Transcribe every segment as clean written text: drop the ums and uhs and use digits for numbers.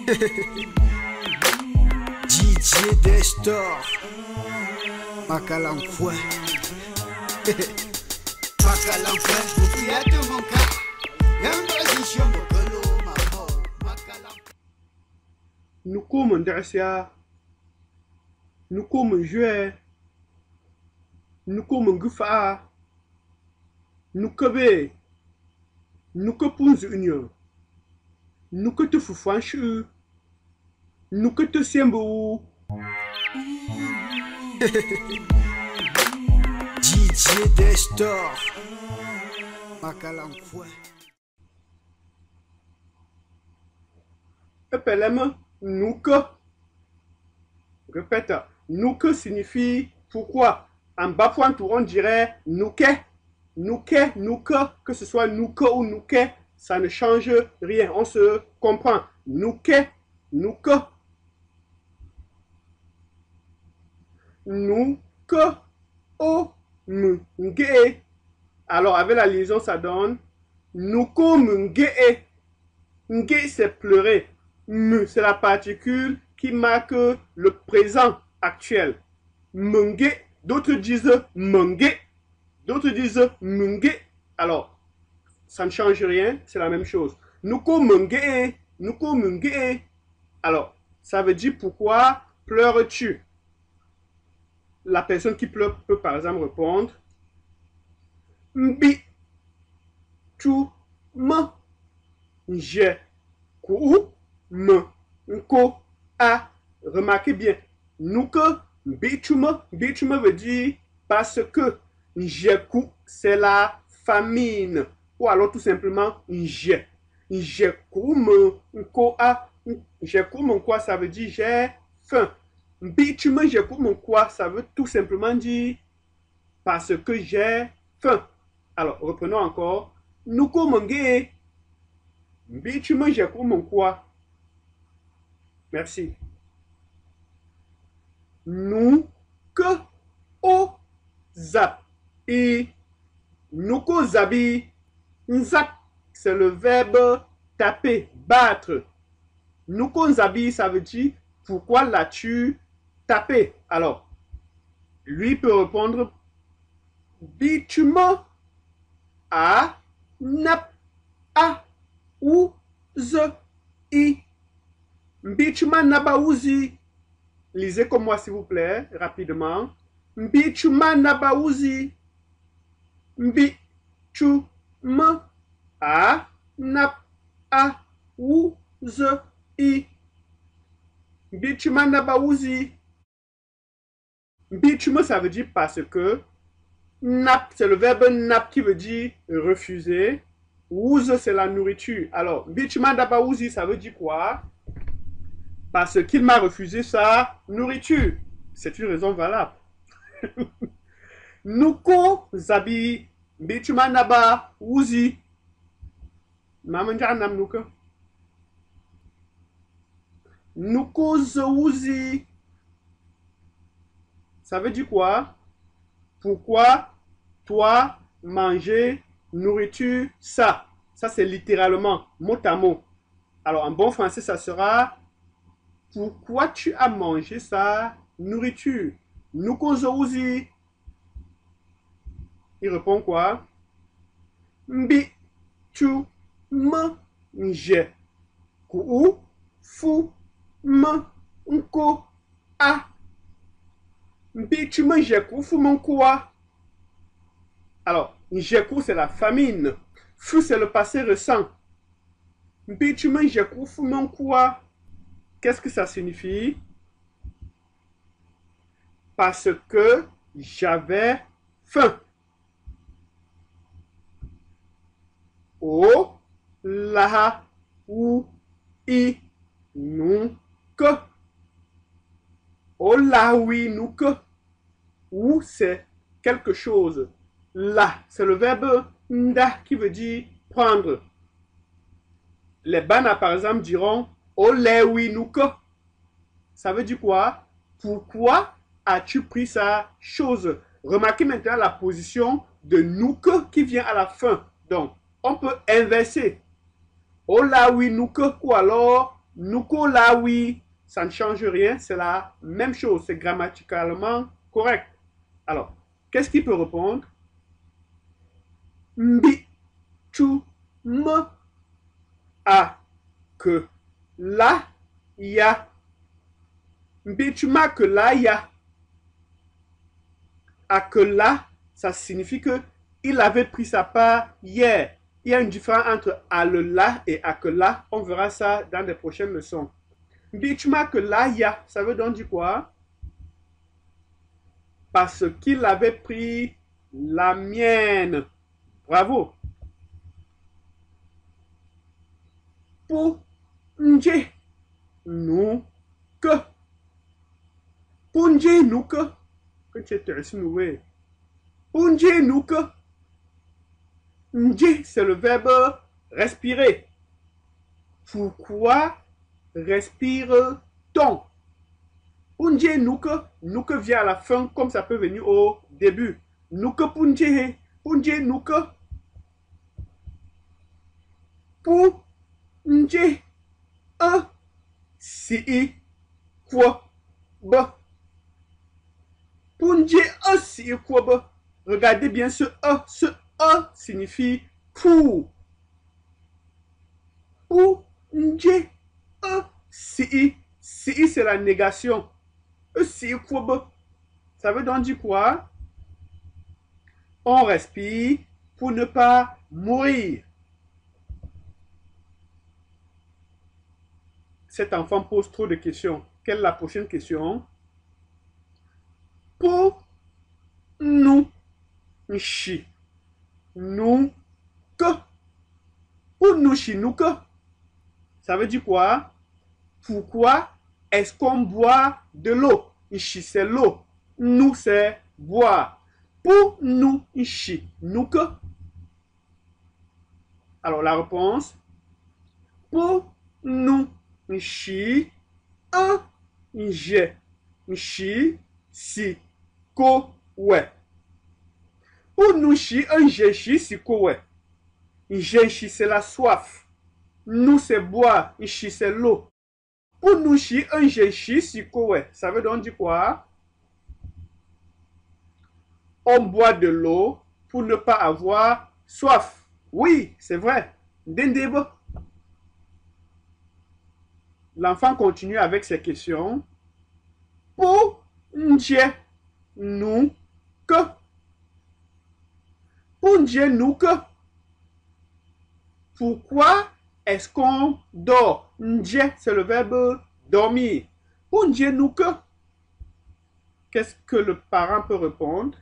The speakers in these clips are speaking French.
DJ Destor Makalankwe Makalankwe Moufiate mon cas Yambazisho Mokolo Mamo Makalankwe Nous comme Darcia nous comme jouer nous comme Gufa nous que nous que Punz Union nous que te Foufanchu nous que te Siembo DJ Destor Makalankwe Epelem nous que répète nous que signifie pourquoi en bas point on dirait nous que ce soit nous que ou nous que ça ne change rien on se comprend nous que o nge. Alors avec la liaison ça donne nous comme nge. Nge c'est pleurer. C'est la particule qui marque le présent actuel. Menge, d'autres disent menge, d'autres disent menge. Alors, ça ne change rien, c'est la même chose. Nuko menge, nuko menge. Alors, ça veut dire pourquoi pleures-tu? La personne qui pleure peut par exemple répondre Mbi, tu, ma, j'ai, kou, me, nko, a. Remarquez bien, nous que bitume veut dire parce que njeku c'est la famine ou alors tout simplement nje. Njeku me nko a. Njeku me quoi ça veut dire j'ai faim. Bitume njeku me quoi ça veut tout simplement dire parce que j'ai faim. Alors reprenons encore. Nous menge. Bitume njeku me quoi. Merci. Nous que o zap et nous que zabi nzap c'est le verbe taper battre. Nous que zabi ça veut dire pourquoi l'as-tu tapé? Alors lui peut répondre bitume a nap a ou z i bitume naba ouzi. Lisez comme moi, s'il vous plaît, rapidement. Mbi chuma nabauzi. Mbi chuma a nap a ou z i. Mbi chuma nabauzi. Mbi chuma, ça veut dire parce que. Nap, c'est le verbe nap qui veut dire refuser. Ouz, c'est la nourriture. Alors, mbi chuma nabauzi, ça veut dire quoi? Parce qu'il m'a refusé sa nourriture. C'est une raison valable. Nuko zabi bichuma naba uzi. Mamanja nam nuka. Nuko uzi. Ça veut dire quoi? Pourquoi toi manger nourriture ça? Ça c'est littéralement mot à mot. Alors en bon français ça sera pourquoi tu as mangé sa nourriture? Nukozouzi. Il répond quoi? Mbi, tu, me, nje. Kou, fou, me, nko, a. Mbi, tu me, nje, kou, fou, me, quoi? Alors, nje, kou, c'est la famine. Fou, c'est le passé récent. Mbi, tu me, nje, kou, fou, me, quoi? Qu'est-ce que ça signifie? Parce que j'avais faim. O, la, ou, i, nou, que. O, la, oui, nou, que. Ou, c'est quelque chose. La, c'est le verbe nda qui veut dire prendre. Les Bana, par exemple, diront Olewi nuka. Ça veut dire quoi? Pourquoi as-tu pris sa chose? Remarquez maintenant la position de nuka qui vient à la fin. Donc, on peut inverser. Olawi nuka ou alors Nuko là, oui, ça ne change rien, c'est la même chose, c'est grammaticalement correct. Alors, qu'est-ce qu'il peut répondre? Mbi, tu, me, a, que, là, ya. Mbi, tu m'as que là, ya. A que là, ça signifie que il avait pris sa part hier. Il y a une différence entre à le là et à que là. On verra ça dans les prochaines leçons. Bichma que là, ya, ça veut donc dire quoi? Parce qu'il avait pris la mienne. Bravo. Pour nje, nous que. Pour nje, nous que. Que tu es intéressé, nous, oui. Pour nje, nous que. Nje, c'est le verbe respirer. Pourquoi respire-t-on? Punje nuke vient à la fin comme ça peut venir au début. Nuke punje, punje nuke. Punje si quoi ba. Punje si quoi ba. Regardez bien ce signifie pour. Punje si c'est la négation. Si quoi? Ça veut donc dire quoi? On respire pour ne pas mourir. Cet enfant pose trop de questions. Quelle est la prochaine question? Pour nous, chi, nous, que. Pour nous, chi, nous, que. Ça veut dire quoi? Pourquoi est-ce qu'on boit de l'eau? Ici, c'est l'eau. Nous, c'est boire. Pour nous, ici, nous que? Alors, la réponse. Pour nous, ici, un, j'ai, ici, si, ko, ouais. Pour nous, ici, un j'ai, si, ko, ouais. J'ai, c'est la soif. Nous, c'est boire. Ici, c'est l'eau. Pour nous, un j'ai, si, ko, ouais. Ça veut donc dire quoi? On boit de l'eau pour ne pas avoir soif. Oui, c'est vrai. Dendebo. L'enfant continue avec ses questions. Pour nous que. Pour nous que. Pourquoi est-ce qu'on dort? Nje, c'est le verbe dormir. Pour nous que. Qu'est-ce que le parent peut répondre?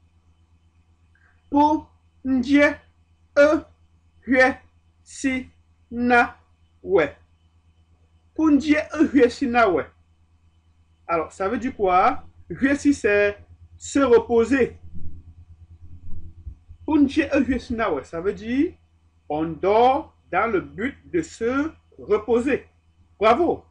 Pour nje, hue, si, na, ouais. Pour nje, hue, si, na, ouais. Alors, ça veut dire quoi? Hue, si, c'est se reposer. Pour nje, hue, si, na, ouais. Ça veut dire on dort dans le but de se reposer. Bravo.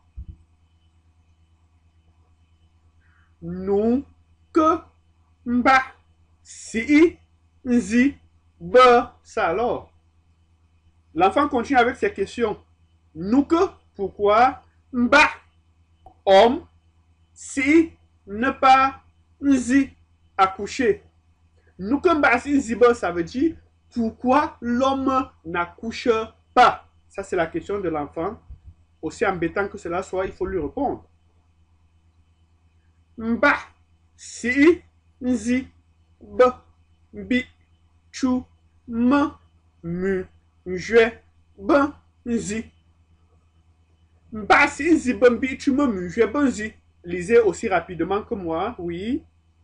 Nous, que, mba, si, nzi, be, ça alors. L'enfant continue avec ses questions. Nous que, pourquoi, mba, homme, si, ne pas, nzi, accoucher. Nous que mba, si, nzi, be, ça veut dire pourquoi l'homme n'accouche pas? Ça, c'est la question de l'enfant. Aussi embêtant que cela soit, il faut lui répondre. Mba, si, nzi, be, bi, chu, me, mu, je, ben, nzi. Mba, si, nzi, ben, bi, chu, me, mu, je, ben, nzi. Lisez aussi rapidement que moi, oui.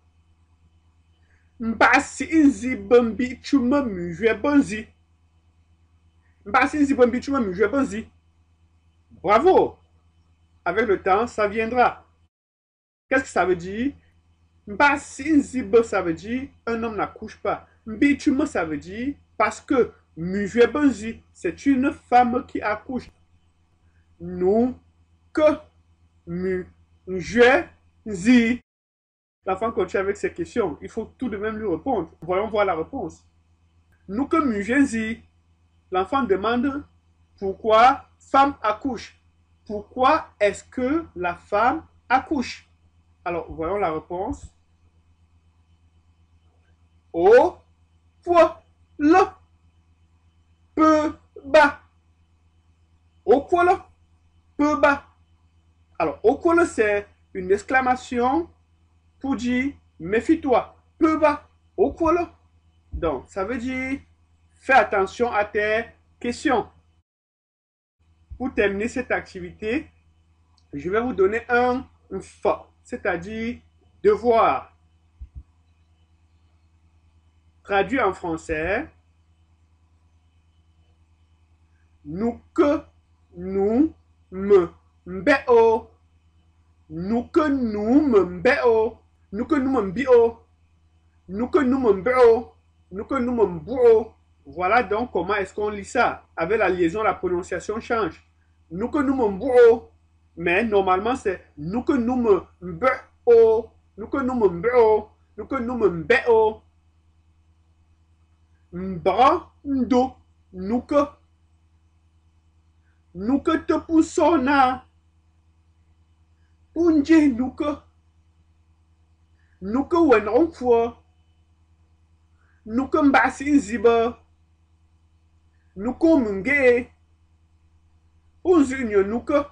Mba, si, nzi, ben, bi, chu, me, mu, je, ben, nzi. Mba, si, nzi, ben, bi, chu, me, mu, je, ben, nzi. Bravo! Avec le temps, ça viendra. Qu'est-ce que ça veut dire? Mba sinzibe, ça veut dire un homme n'accouche pas. Mbitume, ça veut dire parce que Mujwebenzi, c'est une femme qui accouche. Nous, que Mujwezi. L'enfant continue avec ses questions. Il faut tout de même lui répondre. Voyons voir la réponse. Nous que Mujwezi. L'enfant demande pourquoi femme accouche. Pourquoi est-ce que la femme accouche? Alors, voyons la réponse. Au poids le peu bas. Au poids le peu bas. Alors, au poids le, c'est une exclamation pour dire méfie-toi. Peu bas. Au poids le. Donc, ça veut dire fais attention à tes questions. Pour terminer cette activité, je vais vous donner un fa, c'est-à-dire devoir. Traduit en français, nous que nous me mbéo, nous que nous me mbéo, nous que nous me mbio, nous que nous me mbéo, nous que nous me mbouo. Voilà donc comment est-ce qu'on lit ça. Avec la liaison, la prononciation change. Nous que nous me mbouo, mais normalement c'est nous que nous me mbéo, nous que nous me mbéo, nous que nous me mbéo. Mbra ndo, nous que te poussona. Punje nous que wenron fwa. Nous que mbasi ziba. Nous que munge. Unzunyo nous que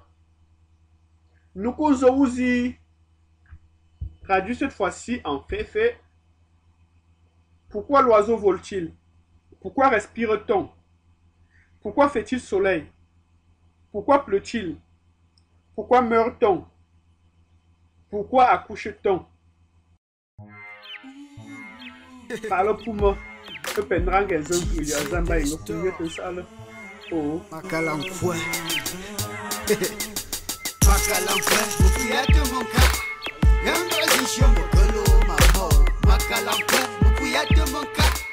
zouzi. Traduit cette fois-ci en fait. Pourquoi l'oiseau vole-t-il? Pourquoi respire-t-on? Pourquoi fait-il soleil? Pourquoi pleut-il? Pourquoi meurt-on? Pourquoi accouche-t-on? Parle pour moi. Je prendrai un exemple. Il y a un zamba et tout ça. Oh. Macalampoué. Macalampoué. Vous pouvez être mon cas. Y'a un brésilien, mon colo, ma mort. Macalampoué. Vous pouvez être mon cas.